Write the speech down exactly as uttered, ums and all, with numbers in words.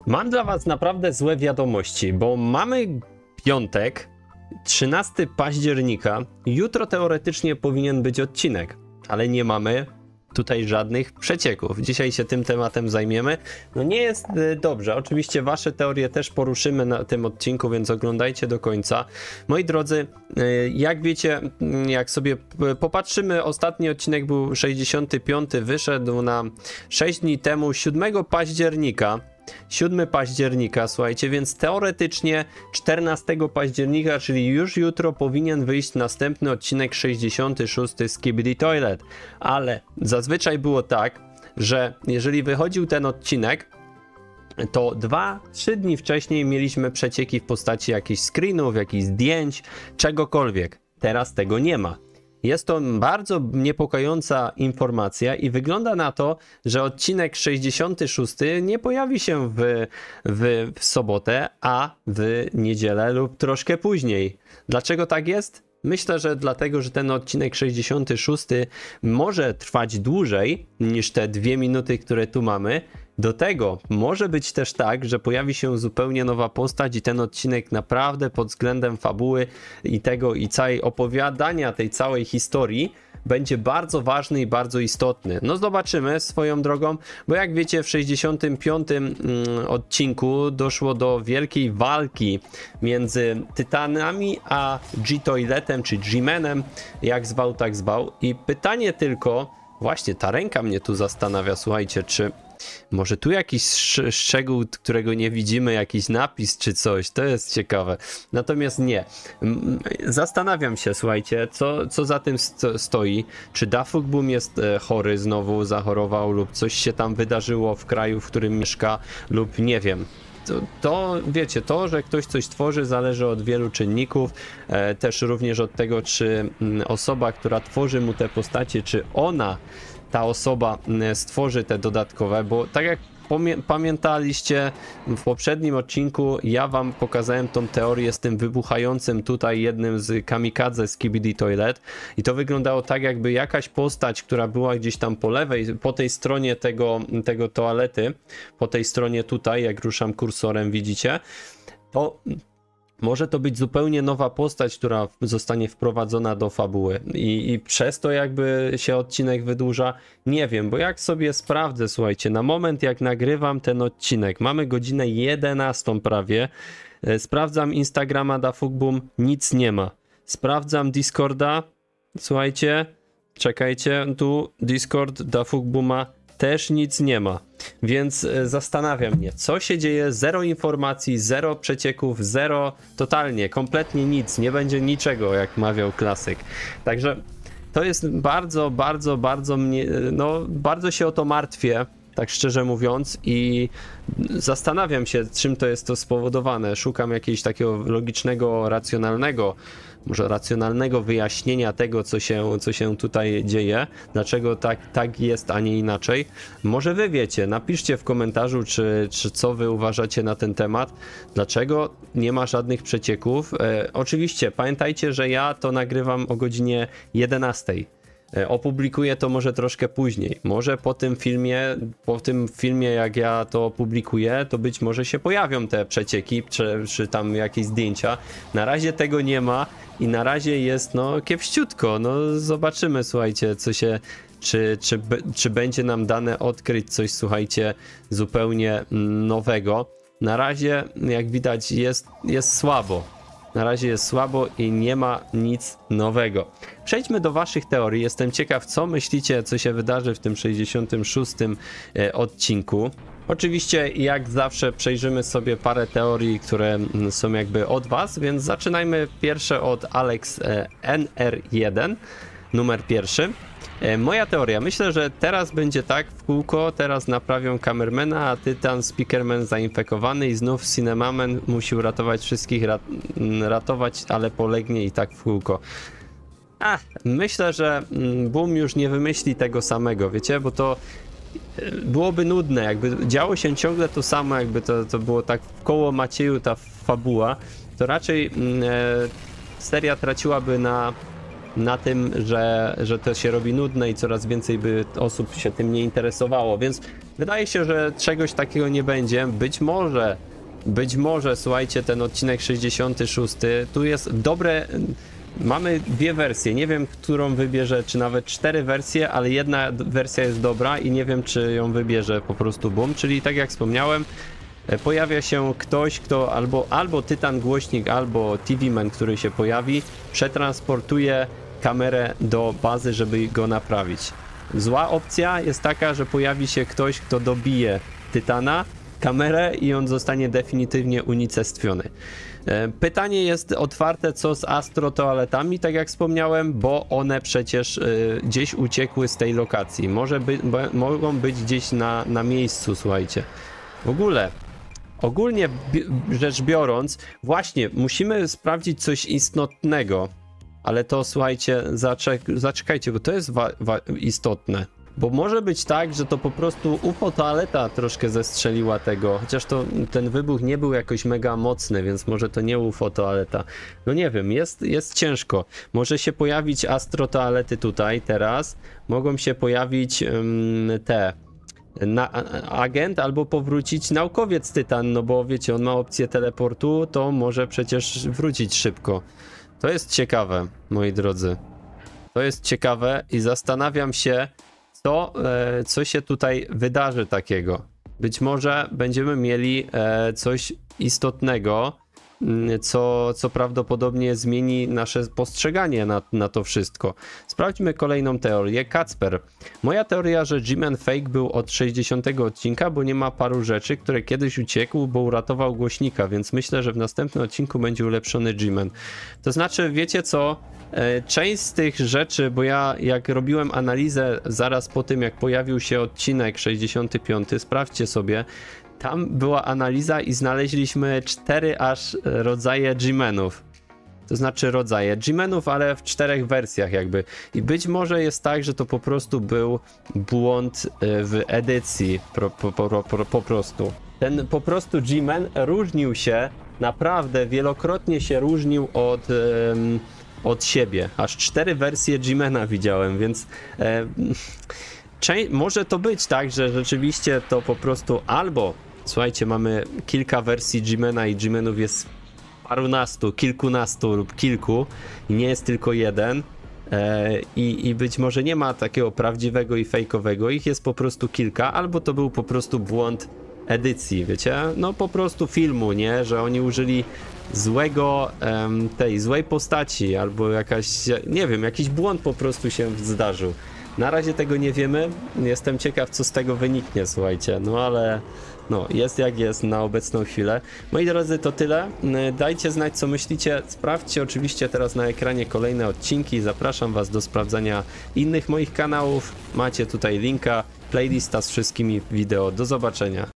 Mam dla was naprawdę złe wiadomości, bo mamy piątek, trzynastego października. Jutro teoretycznie powinien być odcinek, ale nie mamy tutaj żadnych przecieków. Dzisiaj się tym tematem zajmiemy. No nie jest dobrze. Oczywiście wasze teorie też poruszymy na tym odcinku, więc oglądajcie do końca. Moi drodzy, jak wiecie, jak sobie popatrzymy, ostatni odcinek był sześćdziesiąty piąty, wyszedł na sześć dni temu, siódmego października. siódmego października, słuchajcie, więc teoretycznie czternastego października, czyli już jutro, powinien wyjść następny odcinek sześćdziesiąty szósty Skibidi Toilet. Ale zazwyczaj było tak, że jeżeli wychodził ten odcinek, to dwa trzy dni wcześniej mieliśmy przecieki w postaci jakichś screenów, jakichś zdjęć, czegokolwiek. Teraz tego nie ma. Jest to bardzo niepokojąca informacja i wygląda na to, że odcinek sześćdziesiąty szósty nie pojawi się w, w, w sobotę, a w niedzielę lub troszkę później. Dlaczego tak jest? Myślę, że dlatego, że ten odcinek sześćdziesiąty szósty może trwać dłużej niż te dwie minuty, które tu mamy. Do tego może być też tak, że pojawi się zupełnie nowa postać i ten odcinek naprawdę pod względem fabuły i tego i całej opowiadania tej całej historii będzie bardzo ważny i bardzo istotny. No zobaczymy swoją drogą, bo jak wiecie, w sześćdziesiątym piątym mm, odcinku doszło do wielkiej walki między Tytanami a G-Toiletem, czy G-Manem, jak zwał, tak zwał. I pytanie tylko, właśnie ta ręka mnie tu zastanawia, słuchajcie, czy może tu jakiś sz szczegół, którego nie widzimy, jakiś napis czy coś, to jest ciekawe. Natomiast nie. Zastanawiam się, słuchajcie, co, co za tym sto stoi. Czy Dafugboom jest e, chory, znowu zachorował lub coś się tam wydarzyło w kraju, w którym mieszka lub nie wiem. To, to wiecie, to, że ktoś coś tworzy, zależy od wielu czynników, e, też również od tego, czy m, osoba, która tworzy mu te postacie, czy ona, ta osoba stworzy te dodatkowe, bo tak jak pamiętaliście w poprzednim odcinku, ja wam pokazałem tą teorię z tym wybuchającym tutaj jednym z kamikadze Skibidi Toilet i to wyglądało tak, jakby jakaś postać, która była gdzieś tam po lewej, po tej stronie tego, tego toalety, po tej stronie tutaj, jak ruszam kursorem, widzicie, to może to być zupełnie nowa postać, która zostanie wprowadzona do fabuły I, i przez to jakby się odcinek wydłuża, nie wiem, bo jak sobie sprawdzę, słuchajcie, na moment jak nagrywam ten odcinek, mamy godzinę jedenastą prawie, sprawdzam Instagrama Dafugboom, nic nie ma, sprawdzam Discorda, słuchajcie, czekajcie, tu Discord Dafugbooma, też nic nie ma, więc zastanawia mnie, co się dzieje, zero informacji, zero przecieków, zero, totalnie, kompletnie nic, nie będzie niczego, jak mawiał klasyk. Także to jest bardzo, bardzo, bardzo mnie, no bardzo się o to martwię, tak szczerze mówiąc, i zastanawiam się, czym to jest to spowodowane. Szukam jakiegoś takiego logicznego, racjonalnego, może racjonalnego wyjaśnienia tego, co się, co się tutaj dzieje, dlaczego tak, tak jest, a nie inaczej. Może wy wiecie, napiszcie w komentarzu, czy, czy co wy uważacie na ten temat, dlaczego nie ma żadnych przecieków. E, oczywiście pamiętajcie, że ja to nagrywam o godzinie jedenastej. Opublikuję to może troszkę później. Może po tym filmie, po tym filmie jak ja to opublikuję, to być może się pojawią te przecieki, czy, czy tam jakieś zdjęcia. Na razie tego nie ma i na razie jest no kiepściutko. No zobaczymy, słuchajcie, co się, czy, czy, czy będzie nam dane odkryć coś, słuchajcie, zupełnie nowego. Na razie, jak widać, jest, jest słabo. Na razie jest słabo i nie ma nic nowego. Przejdźmy do waszych teorii. Jestem ciekaw, co myślicie, co się wydarzy w tym sześćdziesiątym szóstym e, odcinku. Oczywiście, jak zawsze, przejrzymy sobie parę teorii, które są jakby od was, więc zaczynajmy pierwsze od Alex e, N R jeden, numer pierwszy. E, moja teoria, myślę, że teraz będzie tak w kółko, teraz naprawią Kamermana, a Tytan Speakerman zainfekowany i znów Cinemaman musi uratować wszystkich, rat ratować, ale polegnie i tak w kółko. Ach, myślę, że Boom już nie wymyśli tego samego, wiecie, bo to byłoby nudne, jakby działo się ciągle to samo, jakby to, to było tak w koło Macieju ta fabuła, to raczej e, seria traciłaby na na tym, że, że to się robi nudne i coraz więcej by osób się tym nie interesowało, więc wydaje się, że czegoś takiego nie będzie. Być może, być może, słuchajcie, ten odcinek sześćdziesiąty szósty, tu jest dobre, mamy dwie wersje, nie wiem, którą wybierze, czy nawet cztery wersje, ale jedna wersja jest dobra i nie wiem, czy ją wybierze po prostu Boom, czyli tak jak wspomniałem, pojawia się ktoś, kto albo, albo Tytan Głośnik, albo T V Man, który się pojawi, przetransportuje kamerę do bazy, żeby go naprawić. Zła opcja jest taka, że pojawi się ktoś, kto dobije Tytana, kamerę i on zostanie definitywnie unicestwiony. Pytanie jest otwarte, co z astrotoaletami, tak jak wspomniałem, bo one przecież y, gdzieś uciekły z tej lokacji. Może by, bo, mogą być gdzieś na, na miejscu, słuchajcie. W ogóle, ogólnie rzecz biorąc, właśnie musimy sprawdzić coś istotnego, ale to, słuchajcie, zaczek zaczekajcie, bo to jest istotne. Bo może być tak, że to po prostu U F O toaleta troszkę zestrzeliła tego, chociaż to ten wybuch nie był jakoś mega mocny, więc może to nie U F O toaleta. No nie wiem, jest, jest ciężko. Może się pojawić astro toalety tutaj teraz, mogą się pojawić um, te na, agent albo powrócić naukowiec Tytan, no bo wiecie, on ma opcję teleportu, to może przecież wrócić szybko. To jest ciekawe, moi drodzy. To jest ciekawe i zastanawiam się, co, e, co się tutaj wydarzy takiego. Być może będziemy mieli e, coś istotnego, co, co prawdopodobnie zmieni nasze postrzeganie na, na to wszystko. Sprawdźmy kolejną teorię. Kacper. Moja teoria, że G-Man fake był od sześćdziesiątego odcinka, bo nie ma paru rzeczy, które kiedyś uciekł, bo uratował głośnika, więc myślę, że w następnym odcinku będzie ulepszony G-Man. To znaczy, wiecie co? Część z tych rzeczy, bo ja jak robiłem analizę zaraz po tym, jak pojawił się odcinek sześćdziesiąty piąty, sprawdźcie sobie, tam była analiza i znaleźliśmy cztery aż rodzaje G-Manów. To znaczy rodzaje G-Manów, ale w czterech wersjach jakby. I być może jest tak, że to po prostu był błąd w edycji, po, po, po, po, po prostu. Ten po prostu G-Man różnił się, naprawdę wielokrotnie się różnił od... Um, od siebie. Aż cztery wersje G-Mana widziałem, więc e, może to być tak, że rzeczywiście to po prostu albo, słuchajcie, mamy kilka wersji G-Mana i G-Manów jest parunastu, kilkunastu lub kilku i nie jest tylko jeden e, i, i być może nie ma takiego prawdziwego i fejkowego, ich jest po prostu kilka, albo to był po prostu błąd edycji, wiecie? No po prostu filmu, nie? Że oni użyli złego, um, tej złej postaci, albo jakaś, nie wiem, jakiś błąd po prostu się zdarzył. Na razie tego nie wiemy, jestem ciekaw, co z tego wyniknie, słuchajcie, no ale no, jest jak jest na obecną chwilę. Moi drodzy, to tyle, dajcie znać, co myślicie, sprawdźcie oczywiście teraz na ekranie kolejne odcinki, zapraszam was do sprawdzania innych moich kanałów, macie tutaj linka, playlista z wszystkimi wideo, do zobaczenia.